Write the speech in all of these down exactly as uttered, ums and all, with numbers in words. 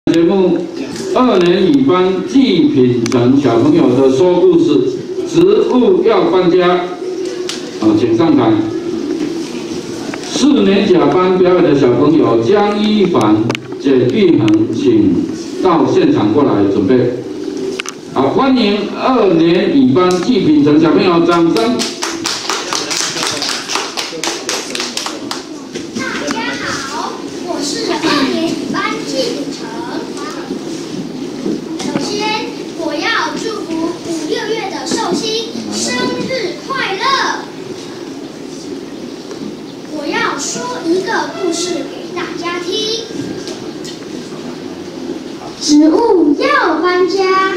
节目二年乙班季品成小朋友的说故事，植物要搬家，啊，请上台。四年甲班表演的小朋友江一凡、简玉恒，请到现场过来准备。好，欢迎二年乙班季品成小朋友，掌声。 说一个故事给大家听。植物要搬家，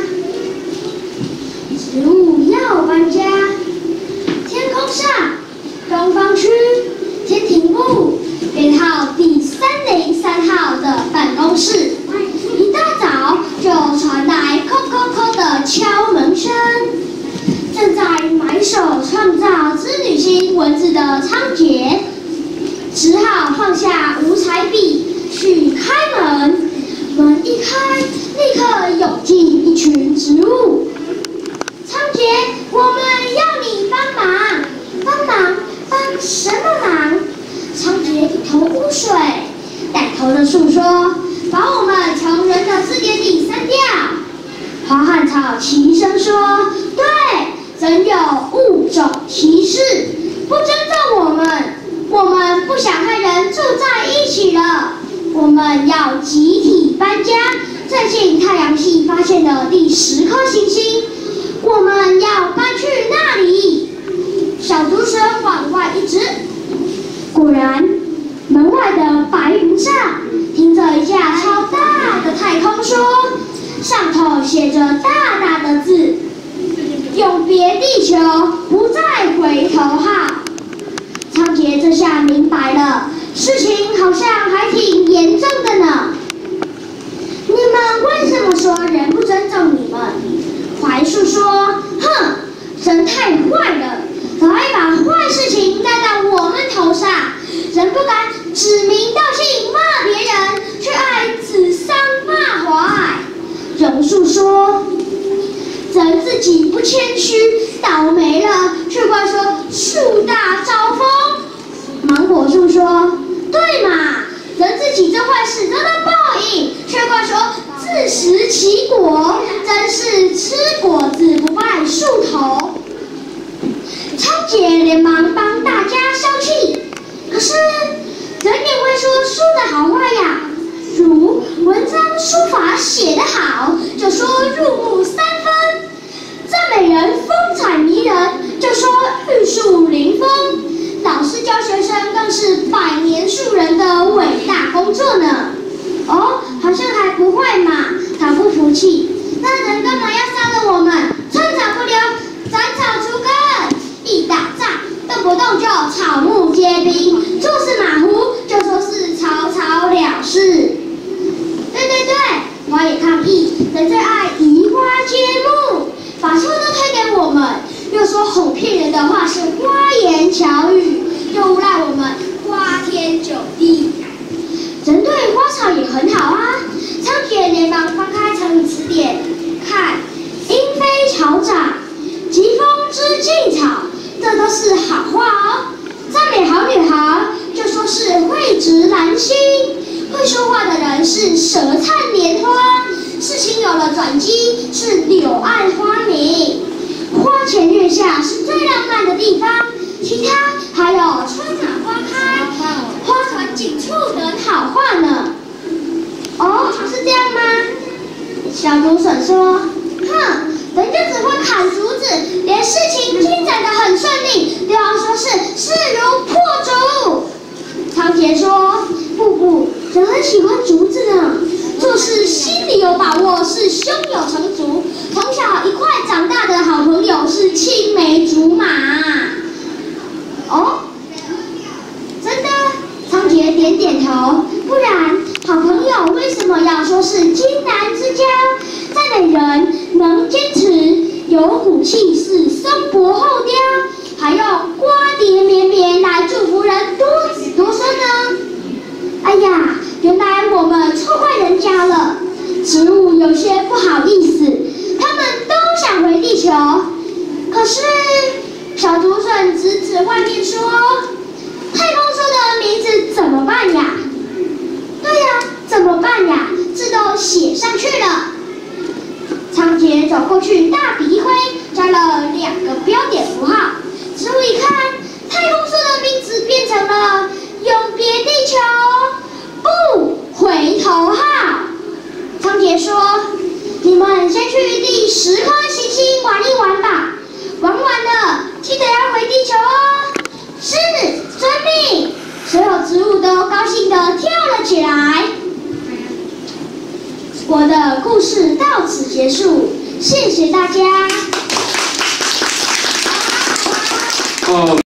植物要搬家。天空上，东方区天庭部编号第三零三号的办公室，一大早就传来叩叩叩的敲门声。正在埋首创造织女星文字的仓颉。 只好放下五彩笔去开门，门一开，立刻涌进一群植物。仓颉，我们要你帮忙，帮忙，帮什么忙？仓颉一头雾水，带头的树说：“把我们穷人的字典里删掉。”花和草齐声说：“对，真有物种歧视，不尊重我们。” 我们不想和人住在一起了，我们要集体搬家。最近太阳系发现了第十颗行星，我们要搬去那里。小竹笋往外一指，果然，门外的白云上停着一架超大的太空梭，上头写着大大的字：“永别地球，不再回头号。” 仓颉这下明白了，事情好像还挺严重的呢。你们为什么说人不尊重你们？槐树说：“哼，人太坏了，早已把坏事情带到我们头上，人不敢指名道姓骂别人，却爱指桑骂槐。”榕树说：“人自己不谦虚，倒霉了，却怪说树大招风。” 芒果树说：“对嘛，人自己这坏事遭到报应，却怪说自食其果，真是吃果子不拜树头。”仓颉连忙帮大家消气，可是人也会说书的好坏呀。如文章书法写得好，就说入木三分；赞美人风采迷人，就说玉树临风。 老师教学生更是百年树人的伟大工作呢。哦，好像还不会嘛，他不服气。那人干嘛要杀了我们？寸草不留，斩草除根。一打仗，动不动就草木皆兵，做事马虎就说是草草了事。对对对，我也抗议，人最爱移花接木，把错都推给我们。 又说哄骗人的话是花言巧语，又诬赖我们花天酒地。人对花草也很好啊。仓颉连忙翻开成语词典，看“莺飞草长”“疾风知劲草”，这都是好话哦。赞美好女孩，就说是蕙质兰心；会说话的人是舌灿莲花；事情有了转机，是柳暗花明。 花前月下是最浪漫的地方，其他还有春暖花开、花团锦簇等好话呢。哦，是这样吗？小竹笋说：“哼，人家只会砍竹子，连事情进展得很顺利，都要说是势如破竹。”仓颉说：“不不，人很喜欢竹子呢。” 做事心里有把握，是胸有成竹。从小一块长大的好朋友是青梅竹马。哦，真的？仓颉点点头。不然，好朋友为什么要说是金兰之交？赞美人能坚持，有骨气，是松柏后雕，还用瓜蝶绵绵来祝福人多子多孙呢？哎呀！ 原来我们错怪人家了。 写上去了。仓颉走过去，大笔一挥，加了两个标点符号。植物一看，太空梭的名字变成了“永别地球，不回头号”。仓颉说：“你们先去第十颗行星玩一玩吧，玩完了记得要回地球哦。”是，遵命。所有植物都高兴地跳了起来。我的故事到此结束，谢谢大家。 哦。